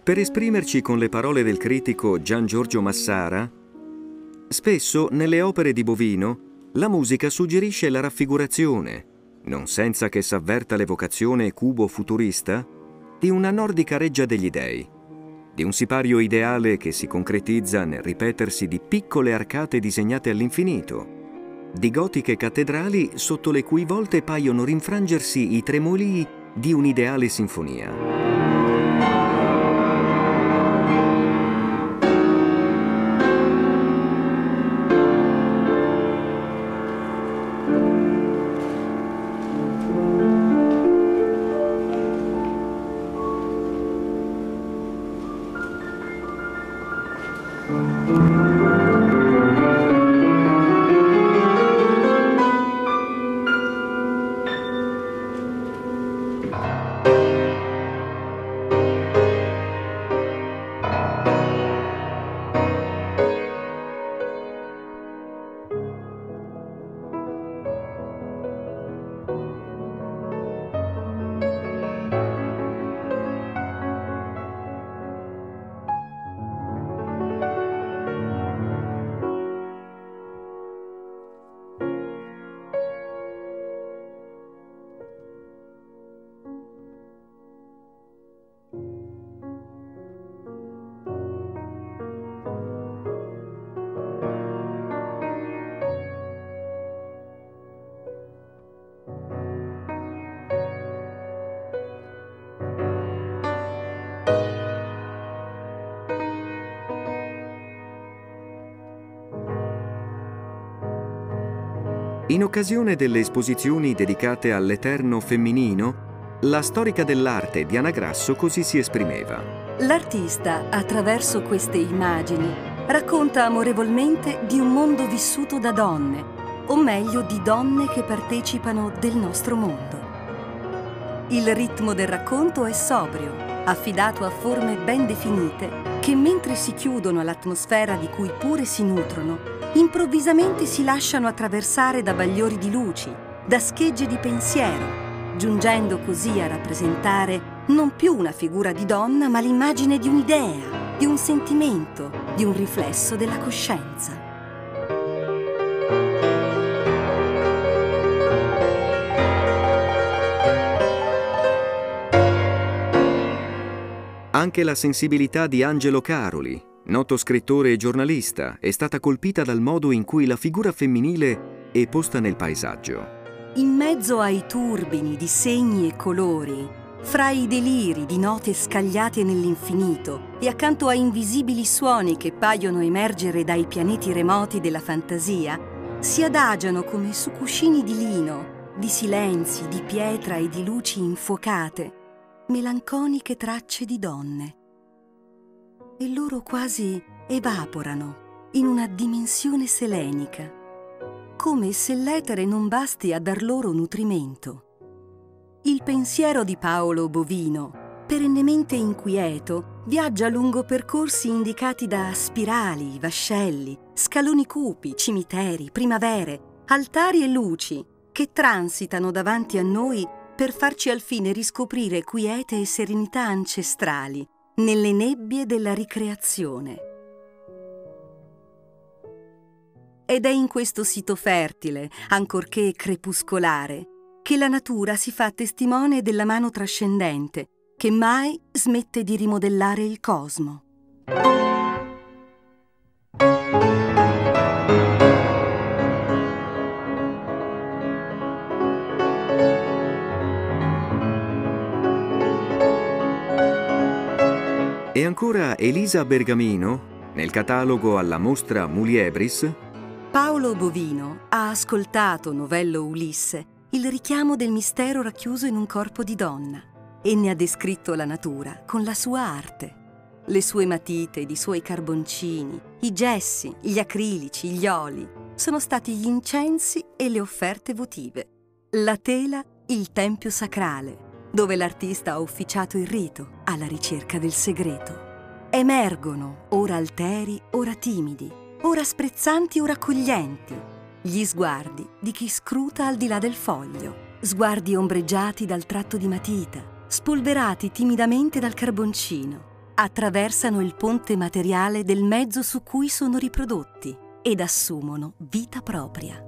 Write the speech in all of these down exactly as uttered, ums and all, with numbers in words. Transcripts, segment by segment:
Per esprimerci con le parole del critico Gian Giorgio Massara, spesso nelle opere di Bovino la musica suggerisce la raffigurazione, non senza che s'avverta l'evocazione cubo-futurista, di una nordica reggia degli dei, di un sipario ideale che si concretizza nel ripetersi di piccole arcate disegnate all'infinito, di gotiche cattedrali sotto le cui volte paiono rinfrangersi i tremolii di un'ideale sinfonia. In occasione delle esposizioni dedicate all'eterno femminino, la storica dell'arte Diana Grasso così si esprimeva. L'artista, attraverso queste immagini, racconta amorevolmente di un mondo vissuto da donne, o meglio di donne che partecipano del nostro mondo. Il ritmo del racconto è sobrio, affidato a forme ben definite che, mentre si chiudono all'atmosfera di cui pure si nutrono, improvvisamente si lasciano attraversare da bagliori di luci, da schegge di pensiero, giungendo così a rappresentare non più una figura di donna, ma l'immagine di un'idea, di un sentimento, di un riflesso della coscienza. Anche la sensibilità di Angelo Caroli, noto scrittore e giornalista, è stata colpita dal modo in cui la figura femminile è posta nel paesaggio. In mezzo ai turbini di segni e colori, fra i deliri di note scagliate nell'infinito e accanto a invisibili suoni che paiono emergere dai pianeti remoti della fantasia, si adagiano come su cuscini di lino, di silenzi, di pietra e di luci infuocate, melanconiche tracce di donne. E loro quasi evaporano in una dimensione selenica, come se l'etere non basti a dar loro nutrimento. Il pensiero di Paolo Bovino, perennemente inquieto, viaggia lungo percorsi indicati da spirali, vascelli, scaloni cupi, cimiteri, primavere, altari e luci che transitano davanti a noi per farci al fine riscoprire quiete e serenità ancestrali nelle nebbie della ricreazione. Ed è in questo sito fertile, ancorché crepuscolare, che la natura si fa testimone della mano trascendente, che mai smette di rimodellare il cosmo. E ancora Elisa Bergamino, nel catalogo alla mostra Muliebris. Paolo Bovino ha ascoltato, novello Ulisse, il richiamo del mistero racchiuso in un corpo di donna e ne ha descritto la natura con la sua arte. Le sue matite ed i suoi carboncini, i gessi, gli acrilici, gli oli, sono stati gli incensi e le offerte votive. La tela, il tempio sacrale, dove l'artista ha officiato il rito alla ricerca del segreto. Emergono, ora alteri, ora timidi, ora sprezzanti, ora accoglienti, gli sguardi di chi scruta al di là del foglio, sguardi ombreggiati dal tratto di matita, spolverati timidamente dal carboncino, attraversano il ponte materiale del mezzo su cui sono riprodotti ed assumono vita propria.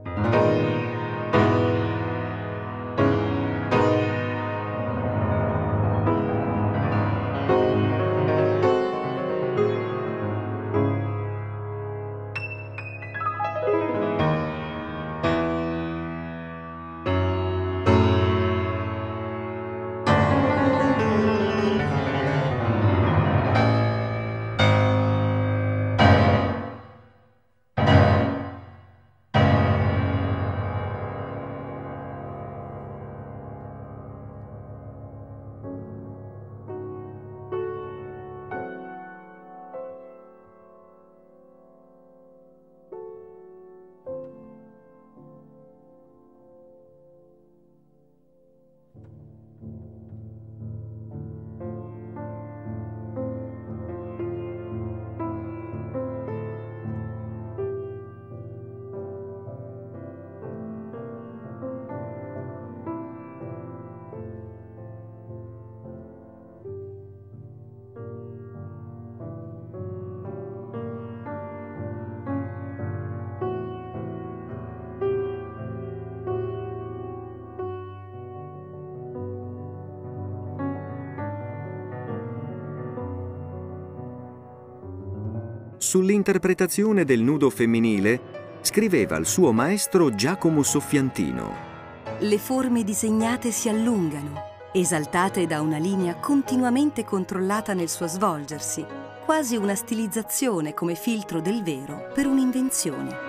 Sull'interpretazione del nudo femminile scriveva il suo maestro Giacomo Soffiantino. Le forme disegnate si allungano, esaltate da una linea continuamente controllata nel suo svolgersi, quasi una stilizzazione come filtro del vero per un'invenzione.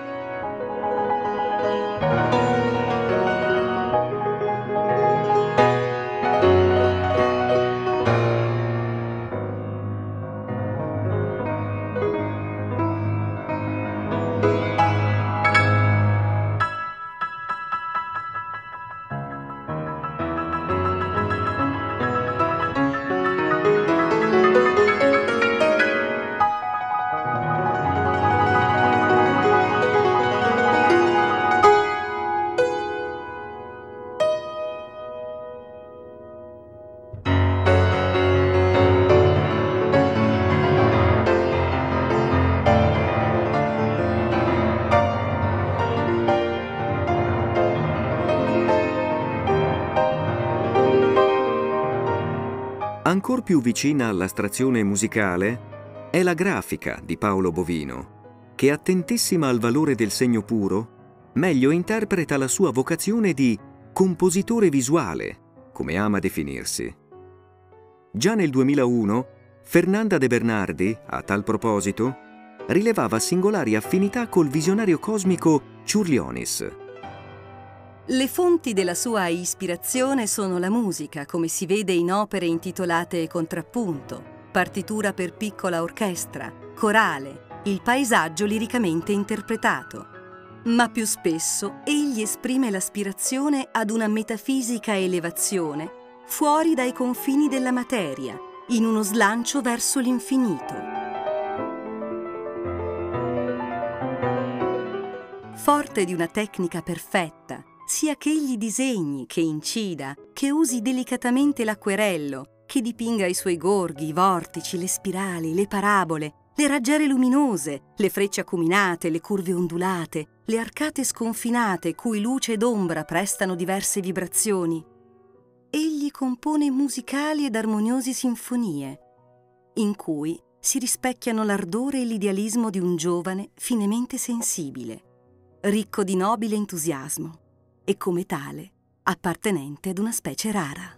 Ancor più vicina all'astrazione musicale è la grafica di Paolo Bovino, che, attentissima al valore del segno puro, meglio interpreta la sua vocazione di compositore visuale, come ama definirsi. Già nel duemilauno, Fernanda De Bernardi, a tal proposito, rilevava singolari affinità col visionario cosmico Ciurlionis. Le fonti della sua ispirazione sono la musica, come si vede in opere intitolate Contrappunto, partitura per piccola orchestra, corale, il paesaggio liricamente interpretato. Ma più spesso egli esprime l'aspirazione ad una metafisica elevazione fuori dai confini della materia, in uno slancio verso l'infinito. Forte di una tecnica perfetta, sia che egli disegni, che incida, che usi delicatamente l'acquerello, che dipinga i suoi gorghi, i vortici, le spirali, le parabole, le raggiere luminose, le frecce acuminate, le curve ondulate, le arcate sconfinate cui luce ed ombra prestano diverse vibrazioni. Egli compone musicali ed armoniosi sinfonie, in cui si rispecchiano l'ardore e l'idealismo di un giovane finemente sensibile, ricco di nobile entusiasmo, e come tale appartenente ad una specie rara.